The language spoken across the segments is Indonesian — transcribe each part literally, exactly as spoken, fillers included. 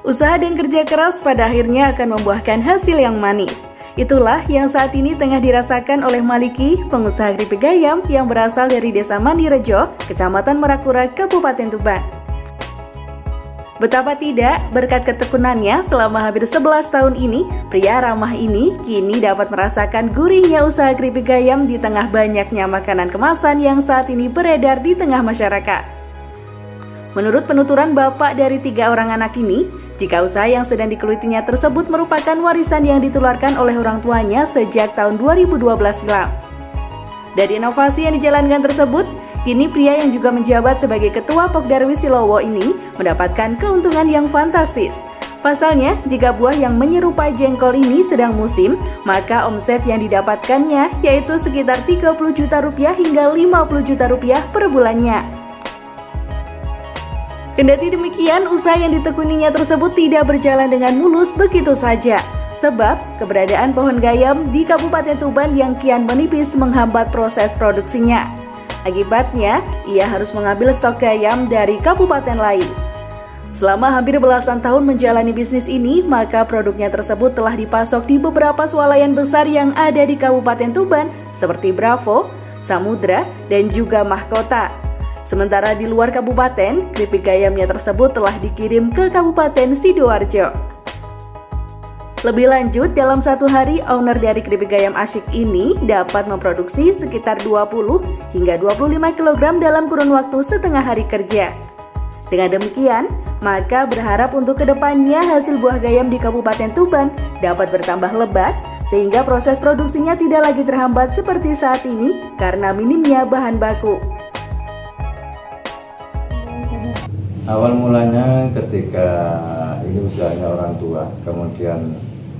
Usaha dan kerja keras pada akhirnya akan membuahkan hasil yang manis. Itulah yang saat ini tengah dirasakan oleh Maliki, pengusaha keripik gayam yang berasal dari Desa Mandirejo, Kecamatan Merakura, Kabupaten Tuban. Betapa tidak, berkat ketekunannya selama hampir sebelas tahun ini, pria ramah ini kini dapat merasakan gurihnya usaha keripik gayam di tengah banyaknya makanan kemasan yang saat ini beredar di tengah masyarakat. Menurut penuturan bapak dari tiga orang anak ini, jika usaha yang sedang digelutinya tersebut merupakan warisan yang ditularkan oleh orang tuanya sejak tahun dua ribu dua belas silam. Dari inovasi yang dijalankan tersebut, kini pria yang juga menjabat sebagai Ketua Pokdarwis Silowo ini mendapatkan keuntungan yang fantastis. Pasalnya, jika buah yang menyerupai jengkol ini sedang musim, maka omset yang didapatkannya yaitu sekitar tiga puluh juta rupiah hingga lima puluh juta rupiah per bulannya. Kendati demikian, usaha yang ditekuninya tersebut tidak berjalan dengan mulus begitu saja. Sebab, keberadaan pohon gayam di Kabupaten Tuban yang kian menipis menghambat proses produksinya. Akibatnya, ia harus mengambil stok gayam dari kabupaten lain. Selama hampir belasan tahun menjalani bisnis ini, maka produknya tersebut telah dipasok di beberapa swalayan besar yang ada di Kabupaten Tuban, seperti Bravo, Samudra, dan juga Mahkota. Sementara di luar kabupaten, keripik gayamnya tersebut telah dikirim ke Kabupaten Sidoarjo. Lebih lanjut, dalam satu hari, owner dari keripik gayam asyik ini dapat memproduksi sekitar dua puluh hingga dua puluh lima kilogram dalam kurun waktu setengah hari kerja. Dengan demikian, maka berharap untuk kedepannya hasil buah gayam di Kabupaten Tuban dapat bertambah lebat, sehingga proses produksinya tidak lagi terhambat seperti saat ini karena minimnya bahan baku. Awal mulanya ketika ini usahanya orang tua, kemudian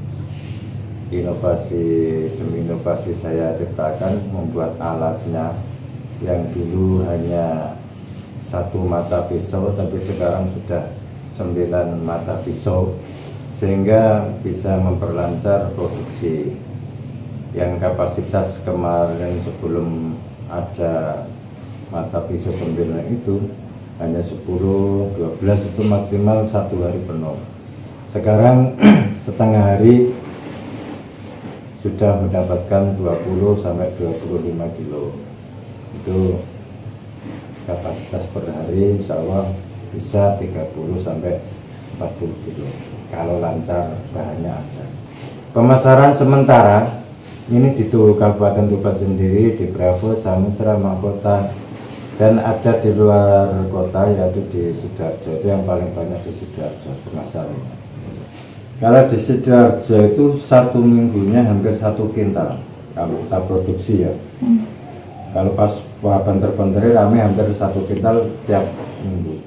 inovasi demi inovasi saya ciptakan membuat alatnya yang dulu hanya satu mata pisau, tapi sekarang sudah sembilan mata pisau, sehingga bisa memperlancar produksi. Yang kapasitas kemarin sebelum ada mata pisau sembilan itu hanya sepuluh, dua belas itu maksimal satu hari penuh. Sekarang setengah hari sudah mendapatkan dua puluh sampai dua puluh lima kilo. Itu kapasitas per hari, insya Allah bisa tiga puluh sampai empat puluh kilo kalau lancar bahannya ada. Pemasaran sementara ini di Kabupaten Tuban sendiri, di Bravo, Samudra, Mahkota, dan ada di luar kota yaitu di Sidoarjo. Itu yang paling banyak di Sidoarjo pemasarannya. Kalau di Sidoarjo itu satu minggunya hampir satu kintal kalau kita produksi ya. Hmm. Kalau pas wah banter-banternya kami hampir satu kintal tiap minggu.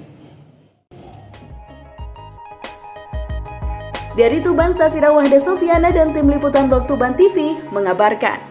Dari Tuban, Safira Wahda Sofiana dan tim liputan Blog Tuban T V mengabarkan.